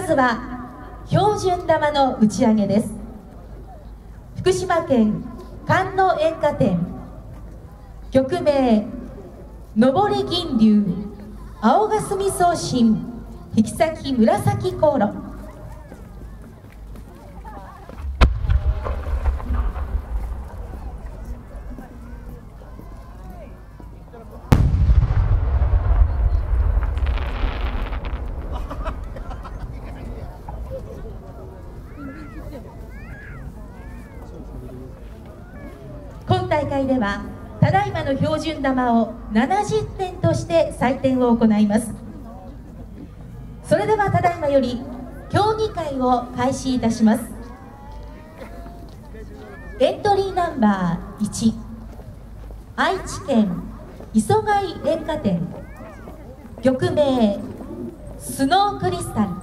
まずは標準玉の打ち上げです。福島県観音演歌店、曲名上り銀龍青霞送信引き先紫航路。今大会ではただいまの標準玉を70点として採点を行います。それではただいまより競技会を開始いたします。エントリーナンバー1、愛知県磯貝演歌店、曲名スノークリスタル。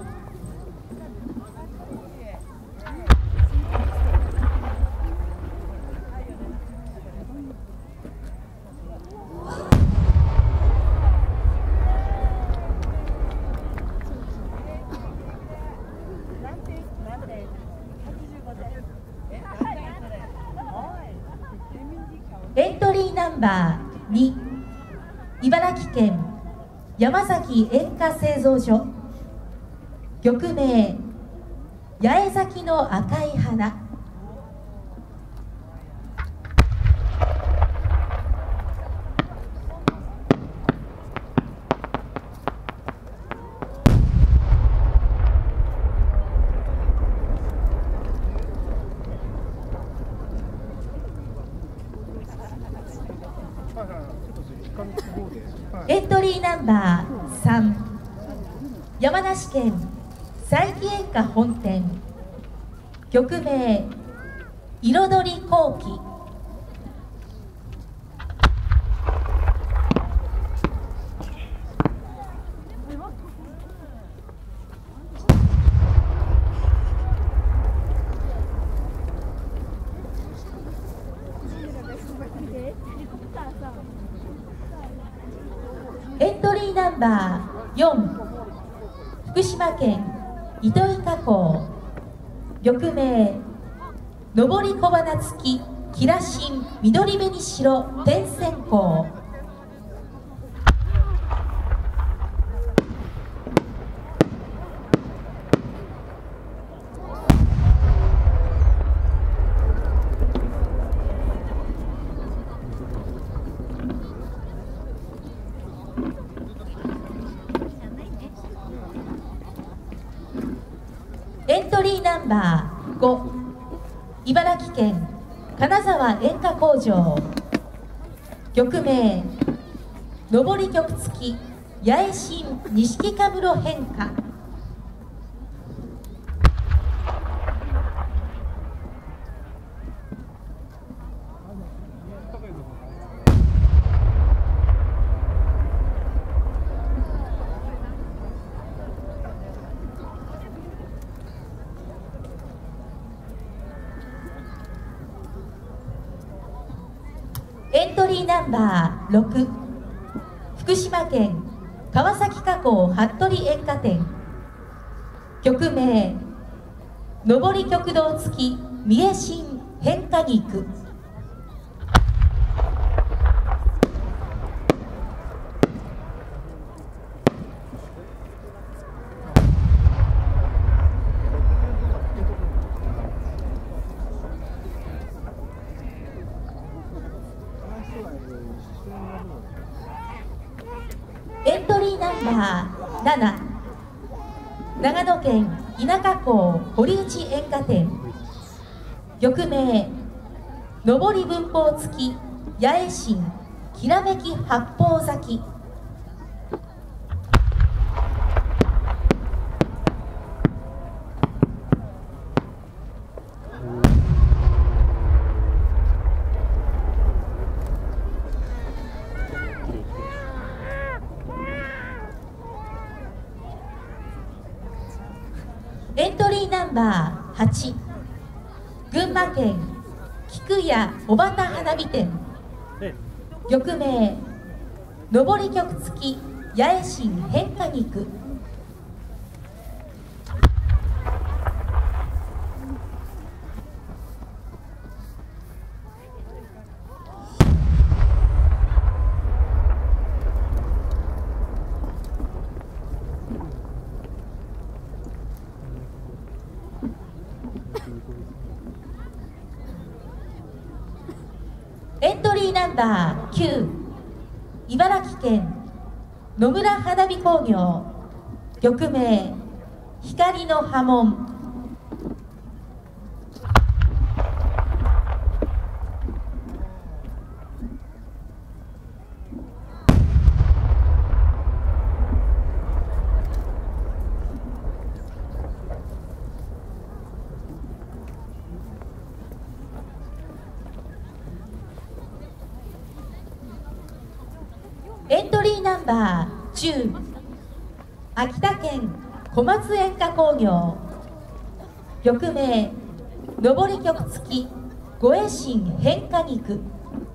エントリーナンバー2、茨城県山崎演歌製造所、曲名八重咲きの赤い花。エントリーナンバー3、山梨県佐伯演歌本店、曲名彩り後期。エントリーナンバー4、福島県糸魚川港、曲名上り小花付きキラシン緑紅白天線香。エントリーナンバー5、茨城県金沢演歌工場、曲名上り曲付き八重新錦かぶろ変化。エントリーナンバー6、福島県川崎加工服部演歌店、曲名上り曲道付き三重新変化肉。エントリーナンバー7、長野県田舎港堀内演歌店、曲名上り文法付き八重新きらめき八方咲き。エントリーナンバー8、群馬県菊屋小畑花火店、曲名上り曲付き八重新変化肉。 エントリーナンバー9、茨城県野村花火工業、曲名光の波紋。エントリーナンバー10、秋田県小松演歌工業、曲名上り曲付き護衛神変化肉。